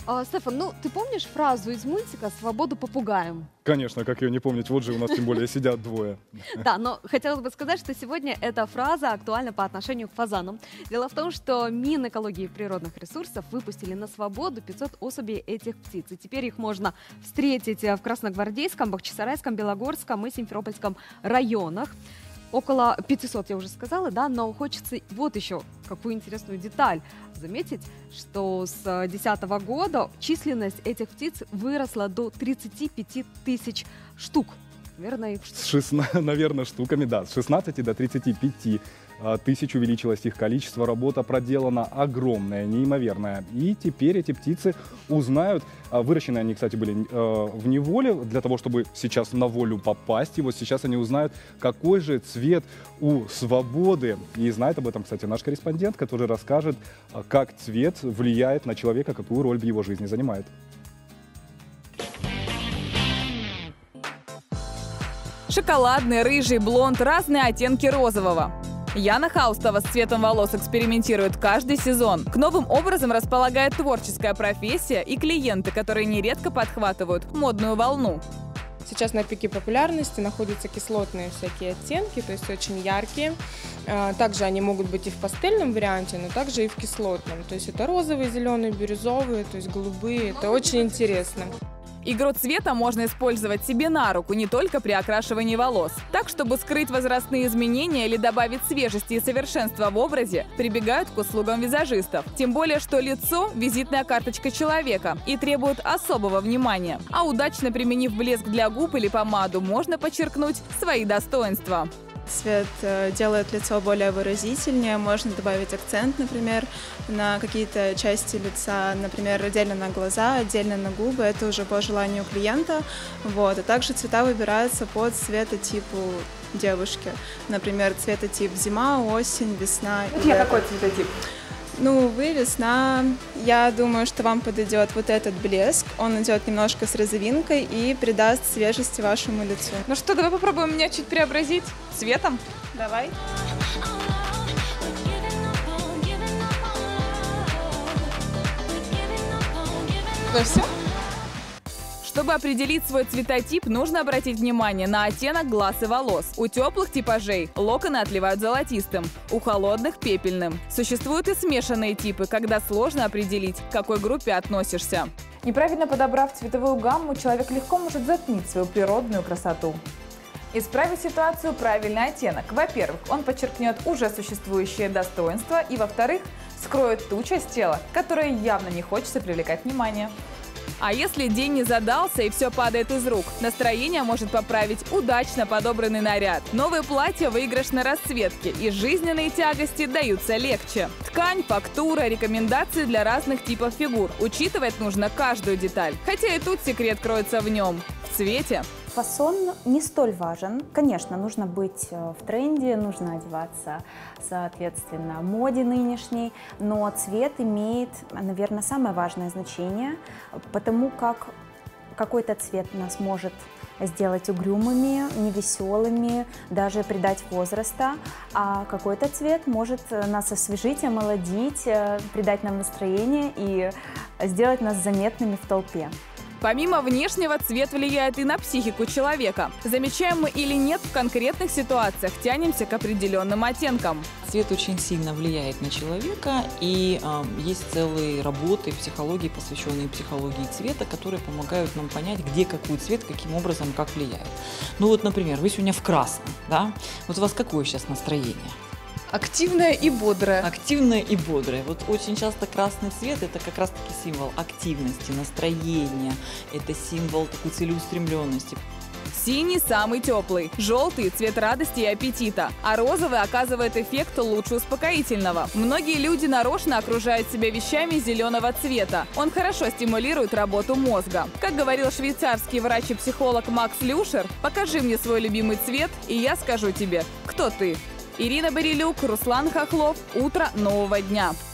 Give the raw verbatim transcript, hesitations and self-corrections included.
А, Стефан, ну ты помнишь фразу из мультика «Свободу попугаем»? Конечно, как ее не помнить, вот же у нас тем более сидят двое. Да, но хотелось бы сказать, что сегодня эта фраза актуальна по отношению к фазанам. Дело в том, что Минэкологии и природных ресурсов выпустили на свободу пятьсот особей этих птиц. И теперь их можно встретить в Красногвардейском, Бахчисарайском, Белогорском и Симферопольском районах. Около пятисот, я уже сказала, да, но хочется вот еще какую интересную деталь заметить, что с две тысячи десятого года численность этих птиц выросла до тридцати пяти тысяч штук. Наверное, их... С шестнадцати, наверное, штуками, да, с шестнадцати до тридцати пяти тысяч увеличилось их количество. Работа проделана огромная, неимоверная. И теперь эти птицы узнают, выращены они, кстати, были в неволе, для того, чтобы сейчас на волю попасть. И вот сейчас они узнают, какой же цвет у свободы. И знает об этом, кстати, наш корреспондент, который расскажет, как цвет влияет на человека, какую роль в его жизни занимает. Шоколадный, рыжий, блонд, разные оттенки розового. Яна Хаустова с цветом волос экспериментирует каждый сезон. К новым образом располагает творческая профессия и клиенты, которые нередко подхватывают модную волну. Сейчас на пике популярности находятся кислотные всякие оттенки, то есть очень яркие. Также они могут быть и в пастельном варианте, но также и в кислотном. То есть это розовые, зеленые, бирюзовые, то есть голубые. Это очень интересно. Игру цвета можно использовать себе на руку не только при окрашивании волос. Так, чтобы скрыть возрастные изменения или добавить свежести и совершенства в образе, прибегают к услугам визажистов. Тем более, что лицо – визитная карточка человека и требует особого внимания. А удачно применив блеск для губ или помаду, можно подчеркнуть свои достоинства. Цвет делает лицо более выразительнее, можно добавить акцент, например, на какие-то части лица, например, отдельно на глаза, отдельно на губы, это уже по желанию клиента. Вот. А также цвета выбираются по цветотипу девушки, например, цветотип зима, осень, весна. У тебя какой цветотип? Ну, вы весна. Я думаю, что вам подойдет вот этот блеск. Он идет немножко с розовинкой и придаст свежести вашему лицу. Ну что, давай попробуем меня чуть преобразить цветом. Давай. Ну все? Чтобы определить свой цветотип, нужно обратить внимание на оттенок глаз и волос. У теплых типажей локоны отливают золотистым, у холодных – пепельным. Существуют и смешанные типы, когда сложно определить, к какой группе относишься. Неправильно подобрав цветовую гамму, человек легко может затмить свою природную красоту. Исправить ситуацию – правильный оттенок. Во-первых, он подчеркнет уже существующие достоинства, и, во-вторых, скроет ту часть тела, которой явно не хочется привлекать внимание. А если день не задался и все падает из рук, настроение может поправить удачно подобранный наряд. Новые платья выигрышной расцветки, и жизненные тягости даются легче. Ткань, фактура, рекомендации для разных типов фигур. Учитывать нужно каждую деталь. Хотя и тут секрет кроется в нем – в цвете. Фасон не столь важен. Конечно, нужно быть в тренде, нужно одеваться соответственно моде нынешней, но цвет имеет, наверное, самое важное значение, потому как какой-то цвет нас может сделать угрюмыми, невеселыми, даже придать возраста, а какой-то цвет может нас освежить, омолодить, придать нам настроение и сделать нас заметными в толпе. Помимо внешнего, цвет влияет и на психику человека. Замечаем мы или нет, в конкретных ситуациях тянемся к определенным оттенкам. Цвет очень сильно влияет на человека, и э, есть целые работы в психологии, посвященные психологии цвета, которые помогают нам понять, где какой цвет, каким образом, как влияет. Ну вот, например, вы сегодня в красном, да? Вот у вас какое сейчас настроение? Активная и бодрая. Активная и бодрая. Вот очень часто красный цвет – это как раз-таки символ активности, настроения, это символ такой целеустремленности. Синий самый теплый, желтый – цвет радости и аппетита, а розовый оказывает эффект лучше успокоительного. Многие люди нарочно окружают себя вещами зеленого цвета. Он хорошо стимулирует работу мозга. Как говорил швейцарский врач и психолог Макс Люшер, покажи мне свой любимый цвет, и я скажу тебе, кто ты. Ирина Барилюк, Руслан Хохлов. Утро нового дня.